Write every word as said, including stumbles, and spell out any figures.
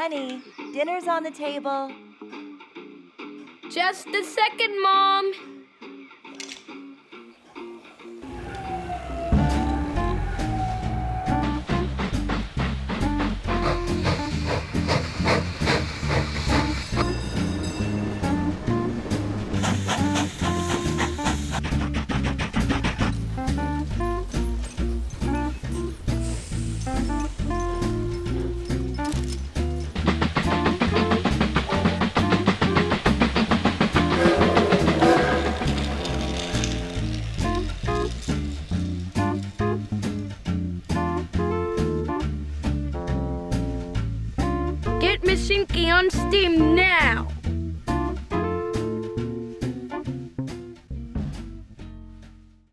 Honey, dinner's on the table. Just a second, Mom. Get Mashinky on steam now!